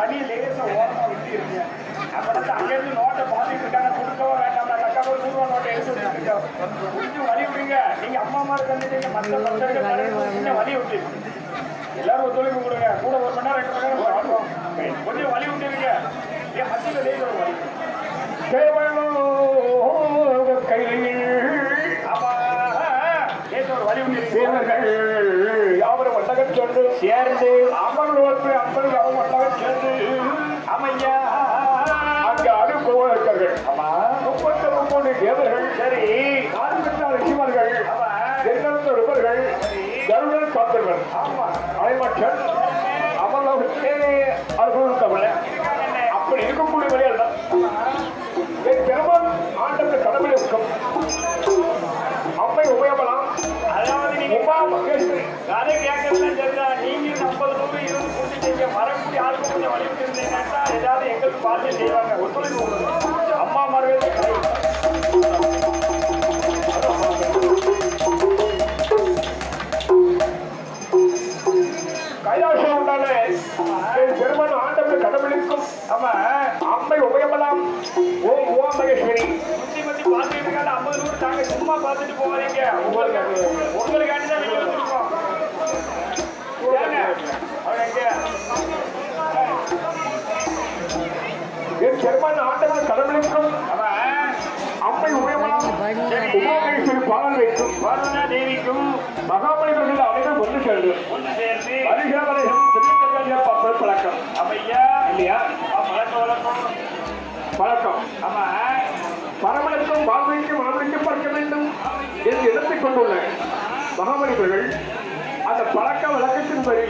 வழி லேச ஓரமா விட்டு இருக்கு. அப்பதான் அங்கிருந்து நோட்டை பாத்துட்டு இருக்காங்க. கொடுக்கவோ வேண்டாம், கட்டாவோ 100 ரூபா நோட்டை எடுத்து வச்சுருக்கோம். கொஞ்சம் வழி விடுங்க. நீங்க அம்மா மாதிரி கண்டுட்டீங்க, மற்ற கொஞ்சம் வழி விட்டு எல்லாரும் ஒத்துழைப்பு கொடுங்க. கூட 1 மணி நேரம் 2 மணி நேரம் ஆகும். கொஞ்சம் வழி விட்டுருங்க. ஏன் மத்தியில லேச ஒரு வழி தேவனோ கையில் ஆமா லேச ஒரு வழி விட்டு யாவரும் ஒட்டகம் சொல்லு சேர்ந்து அம்மனோடு அம்மன் யாவும் ஒட்டகம் சேர்ந்து அமையா அங்க அனுபவர்கள் ஆமா 33 தேவர்கள் சரி 46 ரிஷிமார்கள் ஆமா 200 ரிவர்கள் கருடன் காத்தர்கள் ஆமா அனைமற்றன் அமர்வுக்கே அனுபவித்தவள அப்படி இருக்கக்கூடிய வழியால் தான் என் பெருமான் ஆண்டத்தை கடவுளை இருக்கும் அம்மை உபயோகலாம். அதாவது நீங்க கதை கேட்கறதுலாம் சரிதா. நீங்க 50 ரூபாய் 20 கொடுத்துட்டீங்க. வரக்கூடிய ஆளுக்கு கொஞ்சம் வழி விட்டு இருந்தீங்கன்னா ஏதாவது எங்களுக்கு பார்த்து செய்வாங்க. ஒத்துழைப்பு அம்மா மாறுவே கைலாசம் உண்டானே பெருமான் ஆண்டவரை கடவுளுக்கும் ஆமா அம்மை உபயோகலாம். ஓம் உமாமகேஸ்வரி சுத்தி பத்தி பார்த்துட்டு இருக்காங்க. 50 ரூபாய் தாங்க. சும்மா பார்த்துட்டு போவாதீங்க. உங்களுக்காண்டி தான் வெளியே வச்சிருக்கோம். என் பெருமான் ஆண்டவன் கடவுளுக்கும் அம்மை உபயோகலாம். உமாமகேஸ்வரி பாடல் வைக்கும் பாரதா தேவிக்கும் மகாபலிபர்கள் அனைவரும் ஒன்று சேர்ந்து பரிசாவலையும் திருக்கல்யாண பழக்கம் அம்மையா இல்லையா பழக்கம் ஆமா பரமனுக்கும் வாழ்வைக்கும் மாமனுக்கும் பார்க்க வேண்டும் என்று இடத்தை கொண்டுள்ள மகாபலிபர்கள் அந்த பழக்க வழக்கத்தின்படி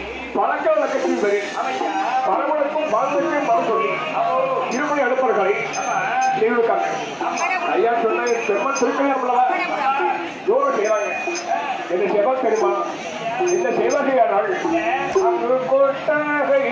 பரமனுக்கும் வாழ்வைக்கும் மறு சொல்லி இருமணி அடுப்பர்களை நியமிக்காங்க. ஐயா சொன்ன பெருமாள் திருக்கல்யாணம் ஜோரம் செய்வாங்க. இந்த சேவா தெரியுமா? இந்த சேவா செய்யானால் அங்கு கொட்டாகை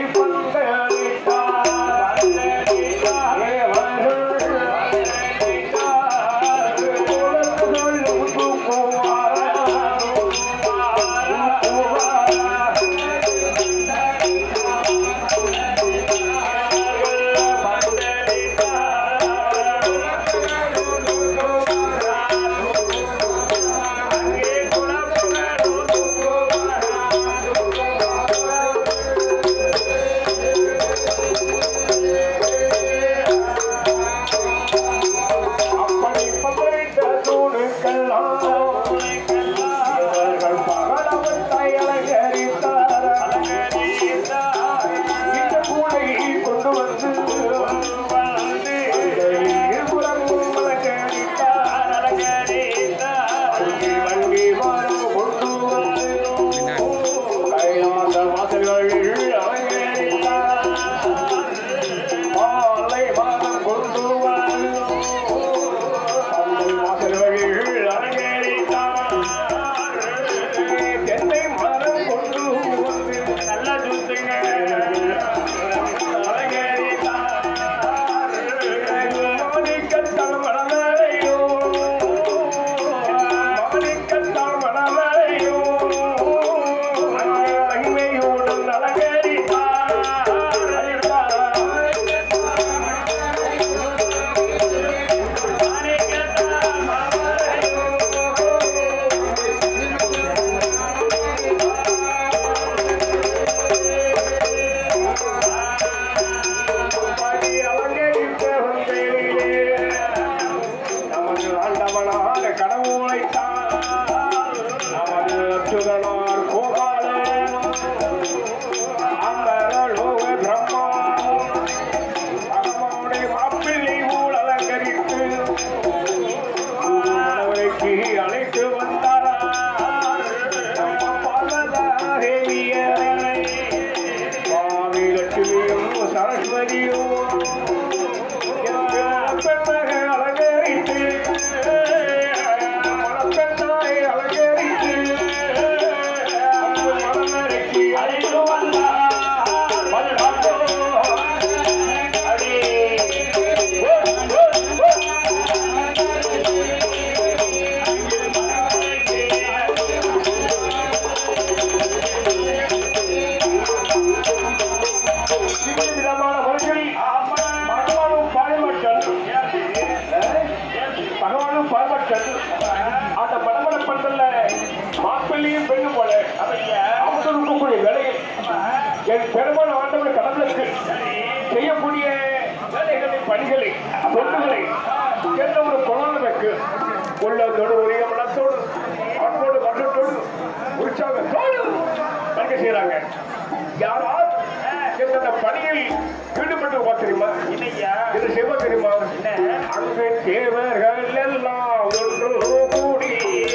என் பெருமாள் ஆண்டவர் கடவுளுக்கு செய்யக்கூடிய வேலைகளை பணிகளை தொண்டுகளை என்ற ஒரு குழந்தைக்கு உள்ளத்தோடு உரிய மனத்தோடு அன்போடு மன்றத்தோடு உற்சாகத்தோடு பணிக்க செய்யறாங்க. யாரால் இந்த பணியில் ஈடுபட்டு தெரியுமா? இது செய்வ தெரியுமா? அங்கு தேவர்கள் எல்லாம் ஒன்று கூடி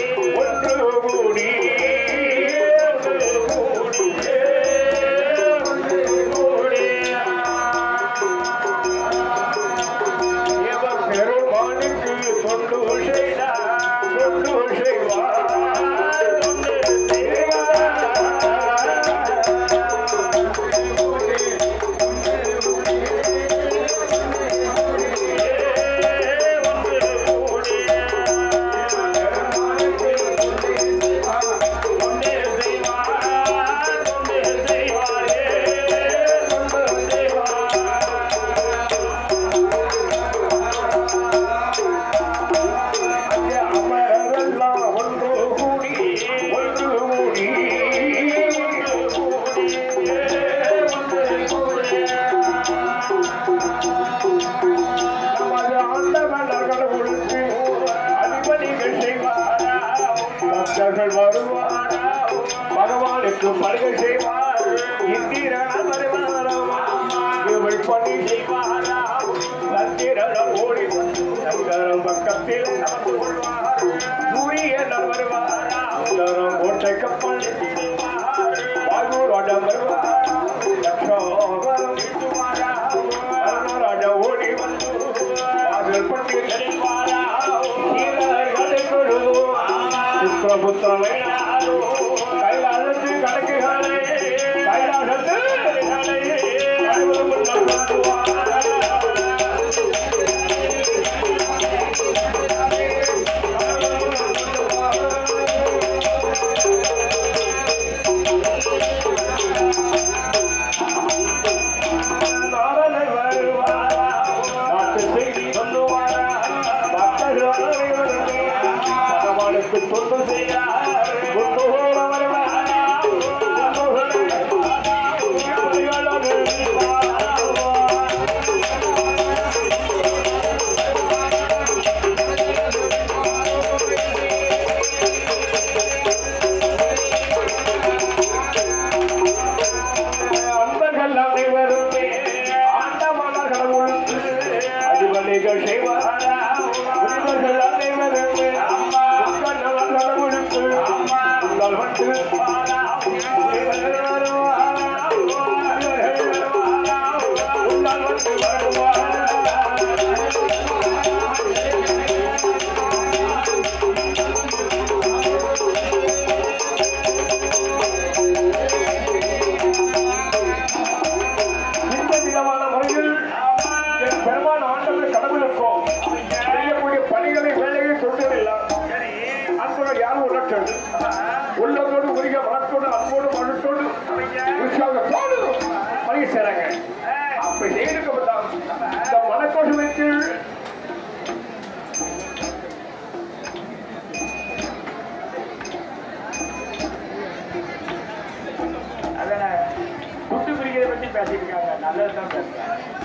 பெருமானுக்கு தொண்டு செய்வார். பகவானுக்கு பருகை செய்வார். இந்திரன் இவள் பணி செய்வார். சந்திரன் ஓடி சங்கரம் பக்கத்தில் நடந்து கொள்வார். சூரியன் வருவார். சுந்தரம் கோட்டை கப்பல் வாயூரோட வருவார். ராஜா ஓடி வந்து வாசல் பட்டி தெரிவாரா. புத்திரபுத்திரமே கைலாசத்து கணக்குகளே கைலாசத்து நாரணன் வருவாரா. நாட்டு செய்தி சொல்லுவாரா. பகவானுக்கு தொண்டு செய்யார். அன்பர்கள் அனைவருமே ஆண்டவன கடவுளுக்கு அடிவலைகள் செய்வாரா. உரிமைகள் அனைவருமே கடவுளுக்கு உங்கள் வந்து இந்த விதமான முறையில் என் பெருமான் ஆண்டவர் கடவுளுக்கும் செய்யக்கூடிய பணிகளை வேலையை சொல்றதில்லை. அன்போடு யாரும் உணர்ச்சது உள்ளத்தோடு உரிய மனத்தோடு அன்போடு மனத்தோடு உற்சாகத்தோடு பணி செய்றாங்க. அப்படி செய்திருக்கப்பட்டால் இந்த மனக்கோஷமைக்கு அதனால குட்டு பிரிக்கிறத பற்றி பேசிட்டு இருக்காங்க. நல்லதுதான் பேசுறேன்.